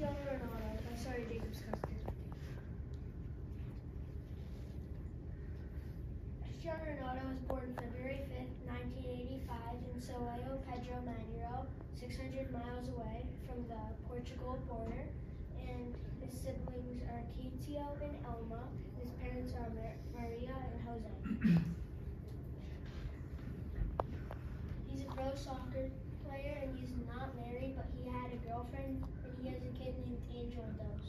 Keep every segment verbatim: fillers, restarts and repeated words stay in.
Cristiano Ronaldo. I'm sorry, Jacob's custard. Cristiano Ronaldo was born February fifth, nineteen eighty-five in São Pedro Manuel, six hundred miles away from the Portugal border. And his siblings are Tito and Elma. His parents are Mar Maria and Jose. He's a pro soccer player and he's not married, but he had a girlfriend and he has a kid named Angel Dos.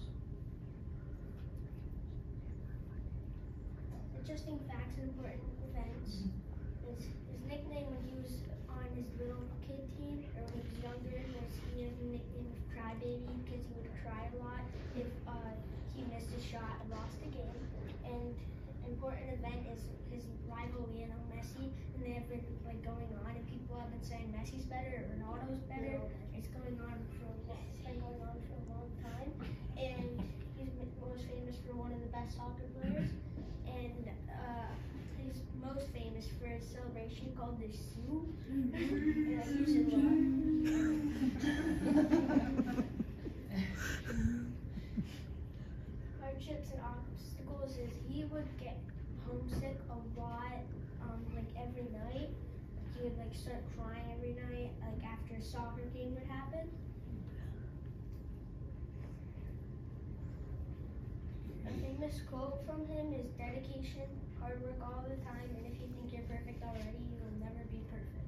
Interesting facts and important events. His, his nickname when he was on his little kid team, or when he was younger, was he has a nickname of Crybaby because he would cry a lot if uh, he missed a shot and lost a game. And important event is his rival Lionel Messi, and they have been like going on, and people have been saying Messi's better or Ronaldo's better. It's going on for it's been going on for a long time, and he's most famous for one of the best soccer players. And uh, he's most famous for a celebration called the Sioux, and I use it a lot. Hardships and obstacles is he would get homesick a lot, um, like every night. He would like start crying every night, like after a soccer game would happen. A famous quote from him is dedication, hard work all the time, and if you think you're perfect already, you will never be perfect.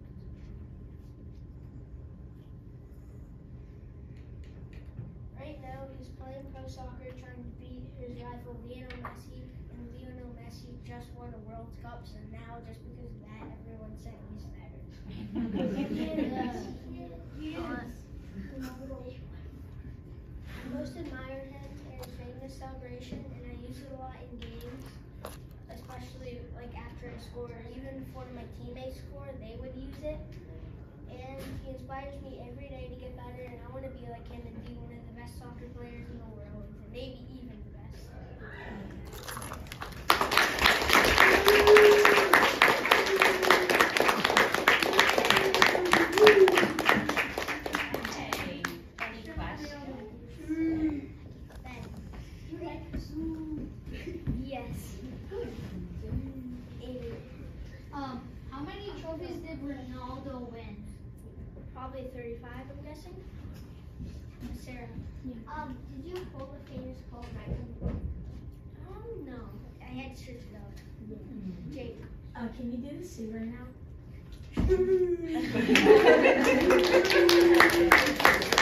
Right now, he's playing pro soccer, trying to beat his rival Lionel Messi, and Lionel Messi just won a World Cup, so now just because of that, everyone's saying he's better. I most admire him and his famous celebration, and I use it a lot in games, especially like after I score, or even before my teammates score, they would use it. And he inspires me every day to get better, and I want to be like him and be one of the best soccer players in the world, and maybe even the best. Yes. Um, how many trophies did Ronaldo win? Probably thirty-five, I'm guessing. Sarah. Um, did you hold a famous quote right? Oh no, I had to search it out. Jake. Uh, can you do the Sue right now?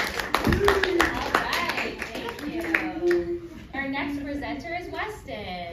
All right, thank you. Our next presenter is Weston.